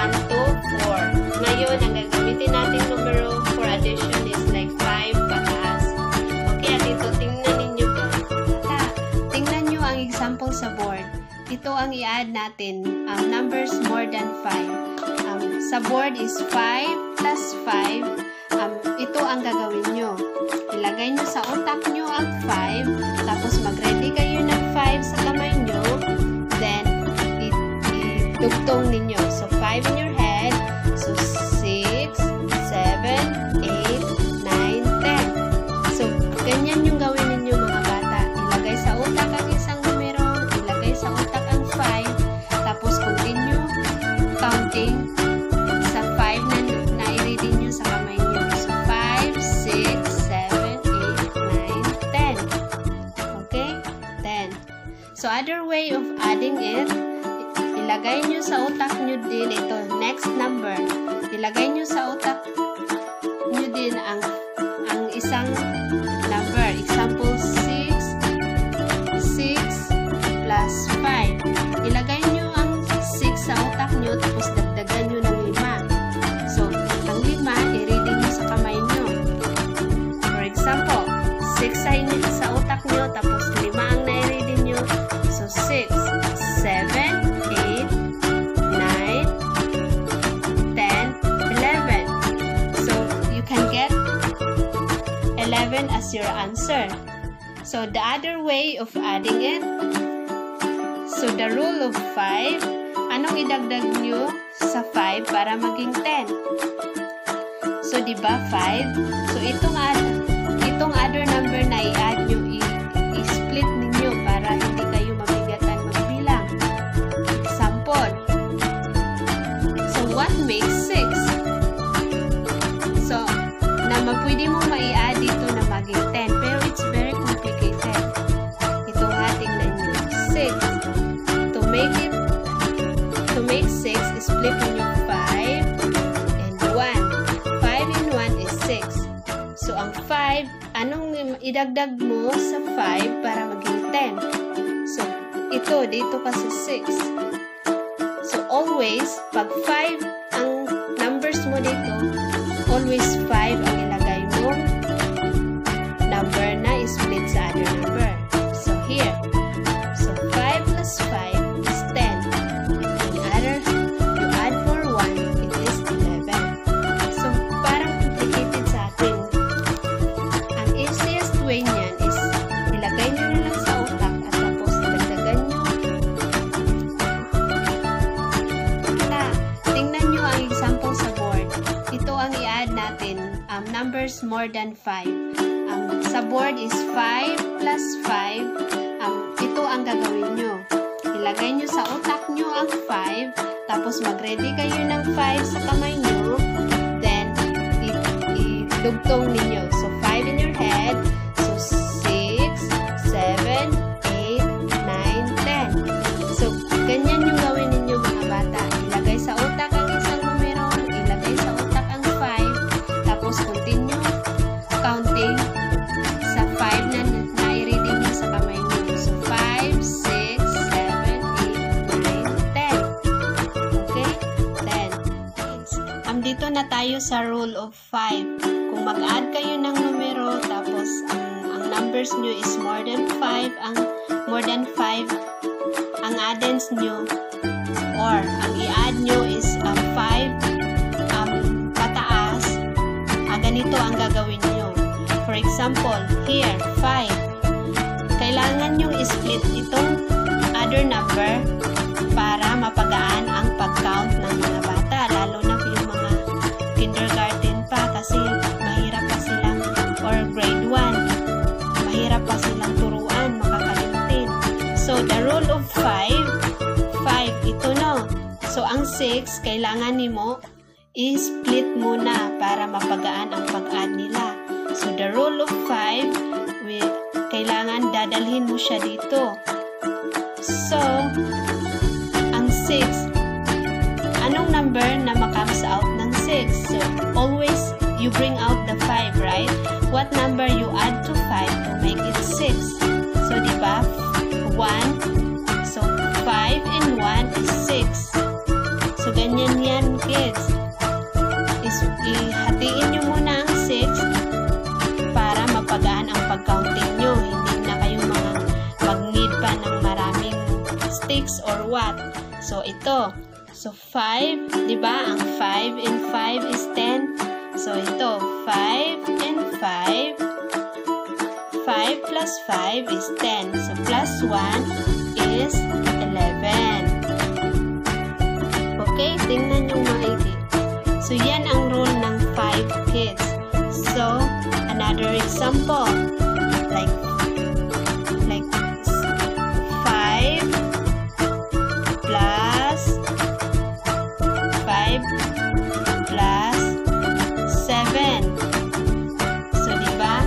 1, 2, 4. Ngayon, ang gagamitin natin numero for addition is like 5 pataas. Okay, at ito, tingnan ninyo po. Tingnan nyo ang example sa board. Ito ang i-add natin, numbers more than 5. Sa board is 5 plus 5. Ito ang gagawin nyo. Ilagay nyo sa utak nyo ang 5, tapos mag-ready kayo ng 5 sa kamay nyo, then idugtong ninyo. So, 5 in your head. So, 6, 7, 8, 9, 10. So, ganyan yung gawin ninyo mga bata. Ilagay sa utak ang isang numero, ilagay sa utak ang 5, tapos continue counting sa 5 na i-ready nyo sa kamay nyo. So, 5, 6, 7, 8, 9, 10. Okay? 10. So, other way of adding it, ilagay nyo sa utak nyo din ito, next number. Ilagay nyo sa utak nyo din ang isang number. Example, 6 plus 5. Ilagay nyo ang 6 sa utak nyo, tapos dagdagan nyo ng 5. So, ang 5, i-ready nyo sa kamay nyo. For example, 6 sa utak nyo, tapos 5 ang na-ready nyo. So, 6, 7, 8, 9, 10, 11. So, you can get 11 as your answer. So, the other way of adding it, so the rule of 5, anong idagdag nyo sa 5 para maging 10? So, di ba 5? So, itong other number na i-add nyo, i-split ninyo para hindi kayo mabigatan magbilang. Example. So, what makes 6? So, pwede mo mai-add dito na maging 10, pero it's very complicated. Ito ha, tingnan nyo. 6. To make 6, split ninyo 5 and 1. 5 and 1 is 6. So, ang 5, anong idagdag mo sa 5 para maging 10? So, ito, dito ka sa 6. So, always, pag 5 ang numbers mo dito, always 5 ang ilagay mo number na split sa other number. So, here. So, 5 plus 5 is 10. You add for 1, it is 11. So, parang complicated sa atin. Ang easiest way niyan is ilagay nyo na lang sa utak at tapos dagdagan nyo. Tingnan nyo ang example sa board. Ito ang i-add natin, numbers more than 5. Sa board is 5 plus 5. Ito ang gagawin nyo. Ilagay nyo sa utak nyo ang 5, tapos mag-ready kayo ng 5 sa kamay nyo, then idugtong ninyo. So, 5 in your head. So, 6, 7, 8, 9, 10. So, ganyan yung gawin ninyo mga bata. Ilagay sa utak ang isang numero, ilagay sa utak ang 5, tapos continue counting sa 5 na i-ready nyo sa kamay nyo. So, 5, 6, 7, 8, 9, 10. Okay? 10. Dito na tayo sa rule of 5. Kung mag-add kayo ng numero, tapos ang numbers nyo is more than 5, ang addends nyo, or ang i-add nyo is 5 pataas, ganito ang gagawin nyo. For example, here, 5. Kailangan nyong i-split itong other number para mapagaan ang pag-count ng mga bata, lalo na yung mga kindergarten pa, kasi mahirap pa silang, or grade 1, mahirap pa silang turuan, makakalimutin. So, the rule of 5, ito no. So, ang 6, kailangan nimo i-split muna para mapagaan ang pag-add nila. So, the rule of 5, kailangan dadalhin mo siya dito. So, ang 6, anong number na ma-comes out ng 6? So, always you bring out the 5, right? What number you add to 5 to make it 6? So, diba? 1. So, 5 and 1 is 6. So, ganyan yan, kids. Ihatiin nyo muna ang 6 para mapagaan ang pag-counting nyo. Hindi na kayo mag-need pa ng maraming sticks or what. So, ito. So, 5, di ba? Ang 5 and 5 is 10. So, ito. 5 and 5. 5 plus 5 is 10. So, plus 1 is 11. Okay? Tingnan yung maigi. So, yan ang rule ng 5, kids. So, another example. Like 5 plus 5 plus 7. So, diba?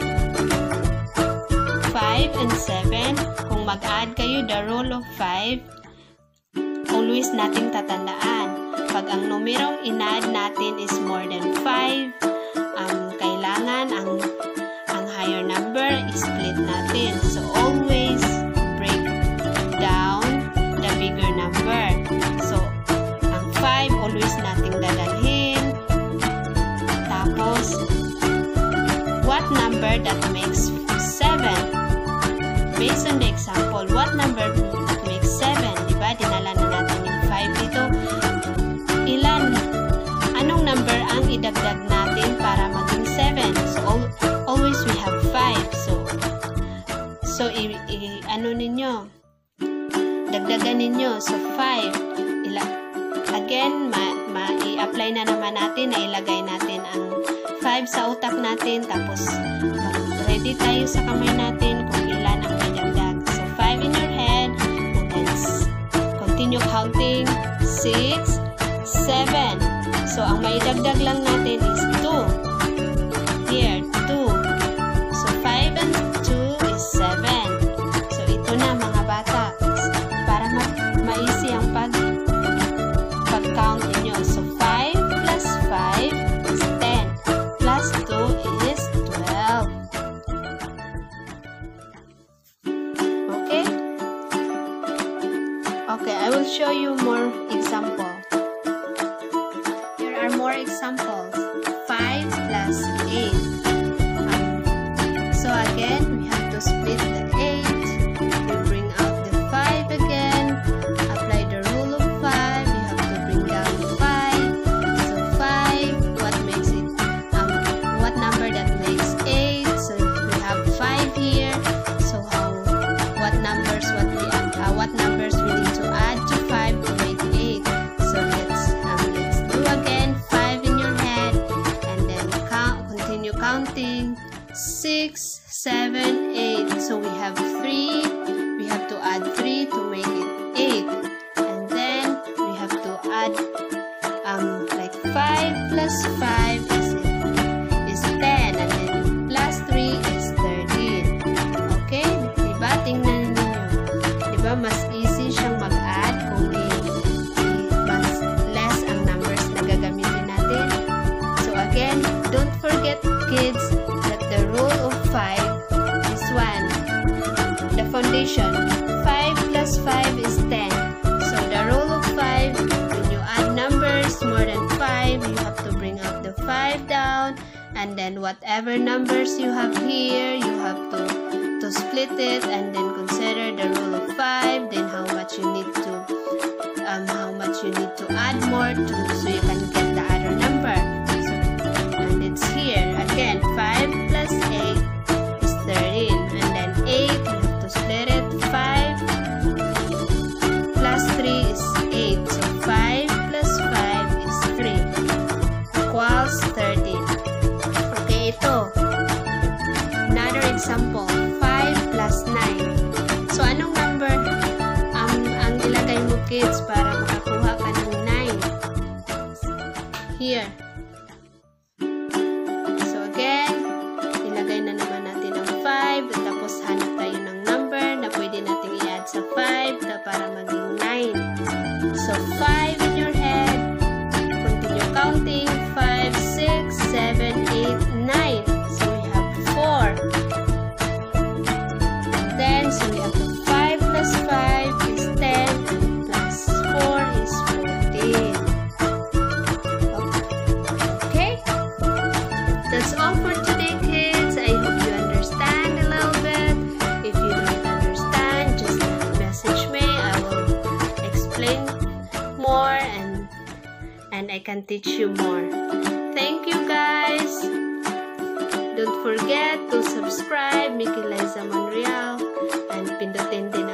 5 and 7. Kung mag-add kayo the rule of 5, always nating tatandaan. Pag ang numerong in-add natin is more than 5, kailangan ang higher number i-split natin. So, always break down the bigger number. So, ang 5, always nating dadalhin. Tapos, what number that makes 7? Based on the example, what number that makes 7? Diba? Dinala na natin yung 5 dito. Ilan? Anong number ang idagdag natin para maging 7? So, always we have 5. So ano ninyo? Dagdagan ninyo. So, 5. Again, i-apply na naman natin na ilagay natin ang 5 sa utak natin. Tapos, ready tayo sa kamay natin kung ilan ang idagdag. So, 5 in your head. And then, continue counting. 6, 7. So, ang maidagdag lang natin is 2. Here, 2. So, 5 and 2 is 7. So, ito na mga bata. Para ma-easy ang pag-count ninyo. So, 5 plus 5 is 10. Plus 2 is 12. Okay? Okay, I will show you more examples. More examples. 5 plus 8. So again, we have to split the 8. We bring out the 5 again. Apply the rule of 5. You have to bring down 5. So 5, what makes it? What number that makes 8? So we have 5 here. So what numbers we need to add to 5 to make 8? So let's do again. 5 in your head, and then continue counting. 6, 7, 8. So we have 3. We have to add 3 to make it 8, and then we have to add like 5 plus 5 is 10, and then plus 3 is 13. Okay? Diba? Tingnan ninyo. Diba? Mas easy siyang mag-add kung mas less ang numbers na gagamitin natin. So again, don't forget, kids, that the rule of 5 is 1. The foundation. 5 plus 5 is 10. So the rule of 5, when you add numbers more than 5, you have to bring up the 5 down, and then whatever numbers you have here, you have to split it, and then consider the rule of 5, then how much you need to add more to, so you can get the other number. So, and it's here again. 5 plus 8 is 13, and then 8 you have to split it. 5 plus 3 is 8. So 5 plus 5 is 3 equals 13. Okay, ito. Another example. 5 plus 9. So anong number ang ilagay mo, kids, para makakuha ka ng 9? Here. So again, ilagay na naman natin ang 5, tapos hanap tayo ng number na pwede natin i-add sa 5 para maging 9. So 5 in your head. Continue counting. 5, 6, 7, 8, 9. So we have 4. And then, so we have 5 plus 5 is 10, and plus 4 is 14. and I can teach you more. Thank you guys! Don't forget to subscribe, Mickey Liza Monreal, and pindutin din